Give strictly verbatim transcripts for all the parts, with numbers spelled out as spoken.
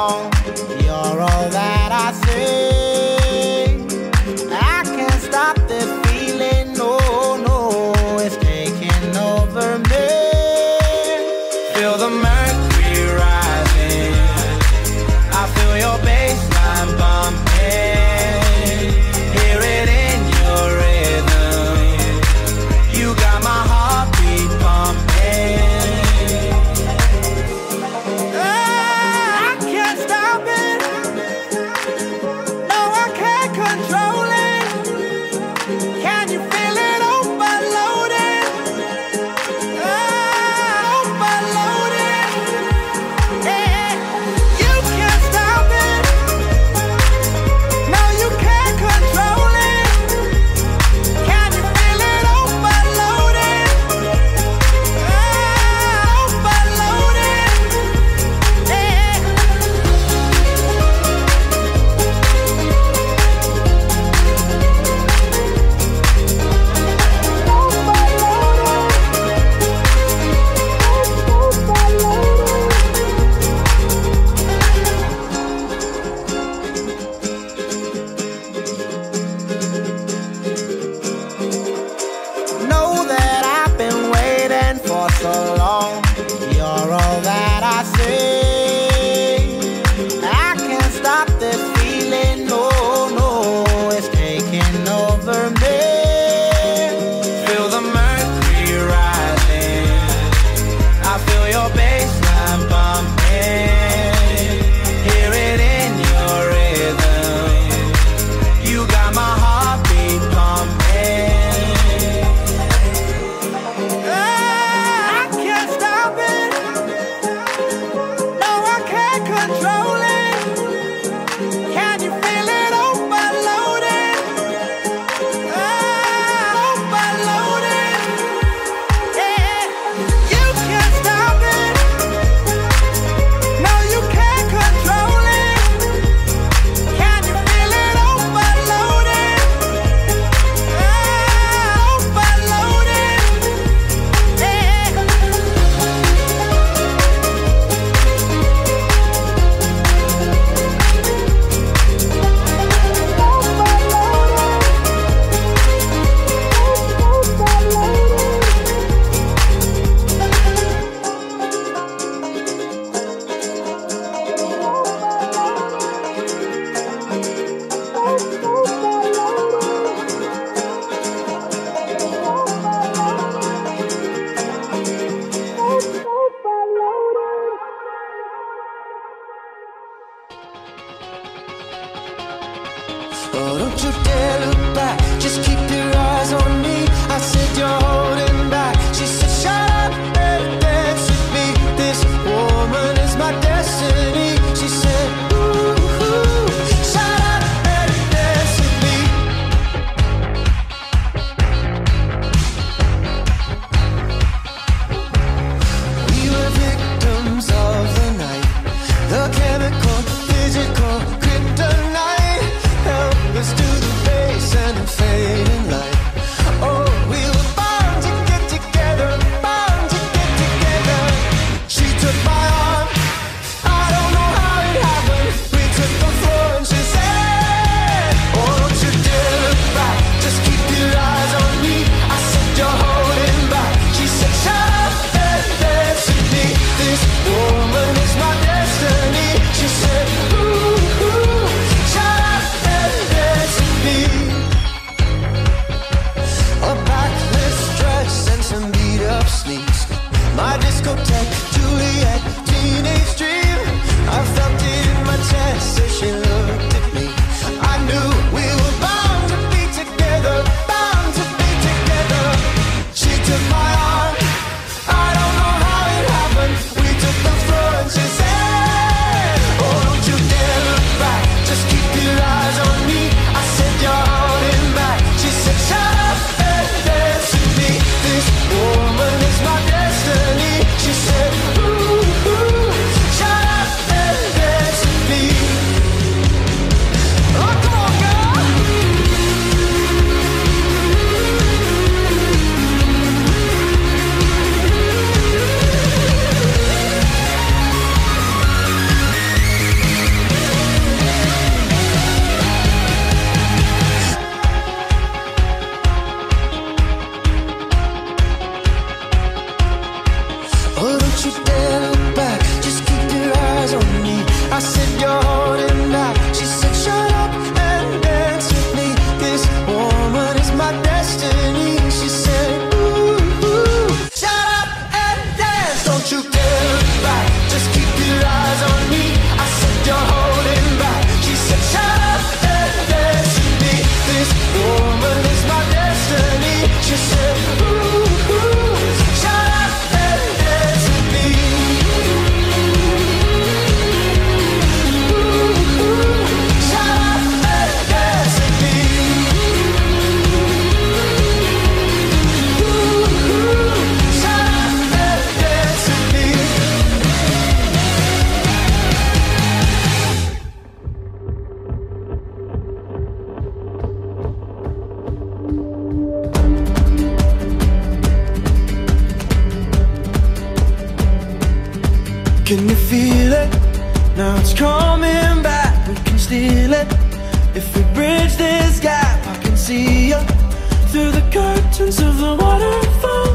long. You're all that I see. I can't stop this feeling, no, no, it's taking over me. Feel the mercury rising, I feel your baseline bumping. Hear it in your rhythm, you got my heartbeat pumping. I can't stop it, no I can't control it. Can you feel it overloaded? Ah, overloaded. Yeah. You can't stop it, no you can't control it. Can you feel it overloaded? Ah, overloaded. Yeah. Know that I've been waiting for so long. You're all that I see. I can't stop this feeling, no, no, it's taking over me. Feel the mercury rising, I feel your baseline bumping. Hear it in your rhythm, you got my heartbeat pumping. I can't stop it, no I can't control it. Can you feel it overloaded? Ah, overloaded. Yeah. You can't stop it, no you can't control it. Can you feel it overloaded? Ah, overloaded. Yeah. Oh, don't you dare look back, just keep your eyes on me. I said you're holding back, she said shut up and dance with me. This woman is my destiny. She said ooh, ooh, shut up and dance with me. We were victims of the night, the chemical, physical, kryptonite. Help us to the base and the fading light. Oh, we were born Now it's coming back, we can steal it. If we bridge this gap, I can see you through the curtains of the waterfall.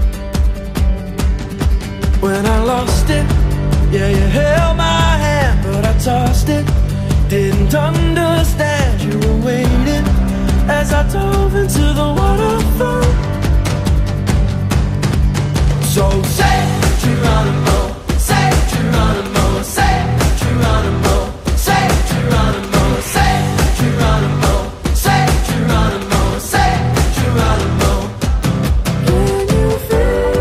When I lost it, yeah, you held my hand, but I tossed it. Didn't understand you were waiting as I dove into the waterfall. So say Geronimo, say Geronimo, say Geronimo, say Geronimo, say Geronimo, say Geronimo, say Geronimo. Can you feel?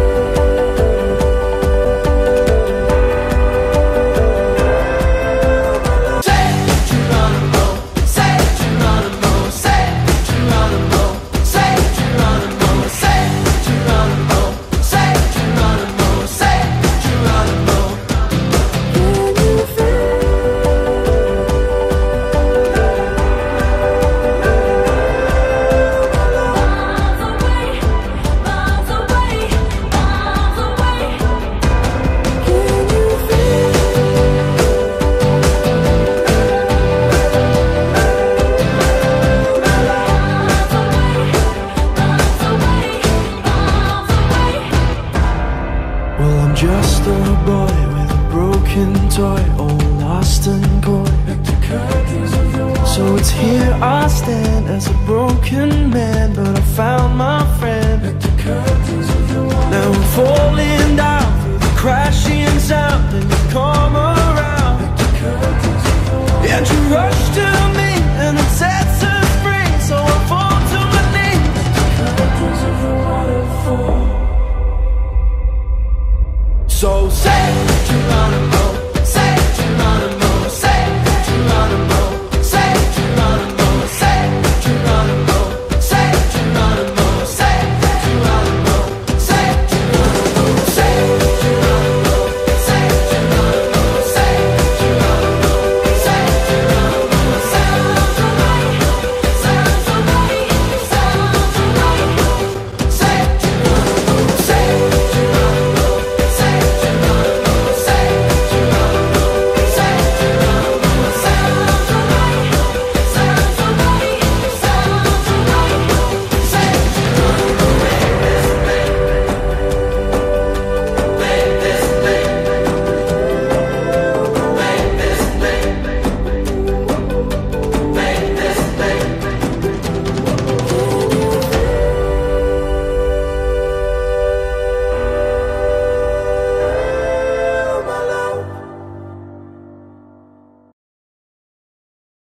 Say Geronimo, say Geronimo, say Geronimo, say Geronimo, say Geronimo, say Geronimo, say Geronimo. Can you feel? Well, I'm just a boy with a broken toy, all lost and coy. So it's here I stand as a broken man, but I found my friend. Now I'm falling down through the crashing sound, and you come around, and you rush to me, and it sets us free. So I fall to my knees. So say Geronimo.